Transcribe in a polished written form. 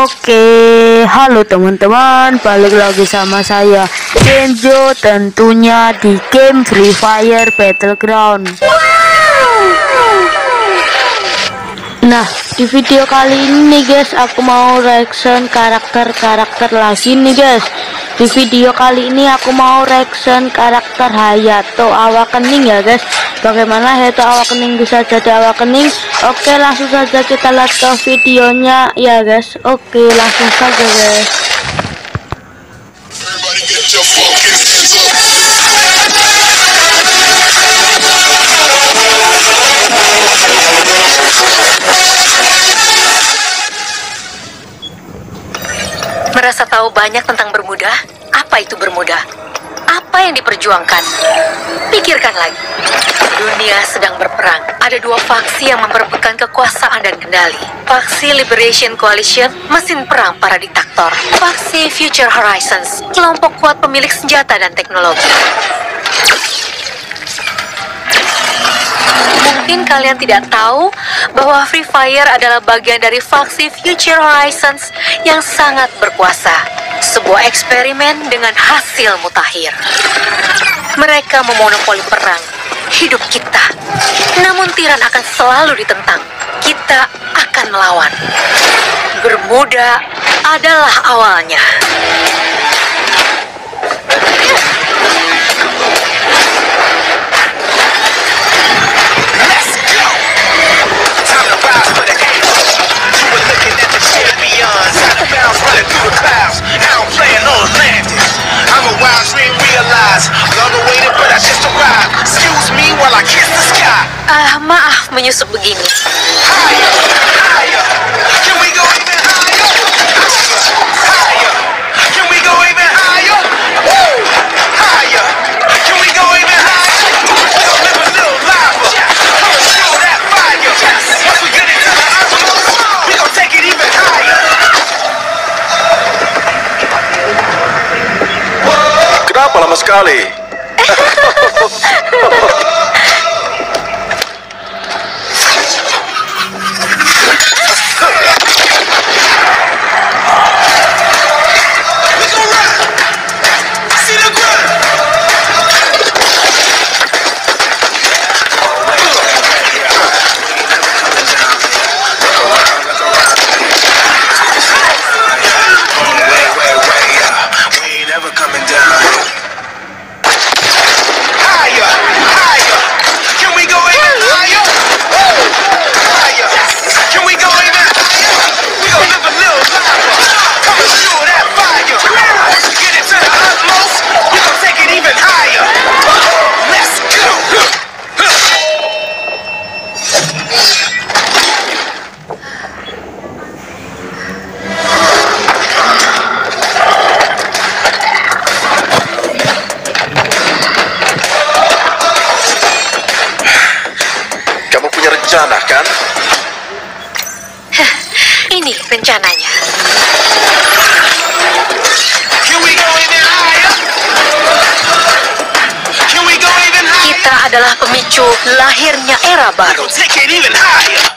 Oke, halo teman-teman, balik lagi sama saya Kenzo, tentunya di game Free Fire Battleground. Nah, di video kali ini guys, aku mau reaction karakter lagi nih guys. Di video kali ini aku mau reaction karakter Hayato Awakening ya guys. Bagaimana Hayato Awakening bisa jadi Awakening? Oke, langsung saja kita lihat ke videonya ya guys. Oke, langsung saja guys. Merasa tahu banyak tentang Bermuda? Apa itu Bermuda? Apa yang diperjuangkan? Pikirkan lagi. Dunia sedang berperang. Ada dua faksi yang memperebutkan kekuasaan dan kendali. Faksi Liberation Coalition, mesin perang para diktator. Faksi Future Horizons, kelompok kuat pemilik senjata dan teknologi. Mungkin kalian tidak tahu bahwa Free Fire adalah bagian dari faksi Future Horizons yang sangat berkuasa. Sebuah eksperimen dengan hasil mutakhir. Mereka memonopoli perang hidup kita. Namun tiran akan selalu ditentang. Kita akan melawan. Bermuda adalah awalnya. Maaf menyusup begini. Kenapa lama sekali? Rencana kan? Ini rencananya. Kita adalah pemicu lahirnya era baru.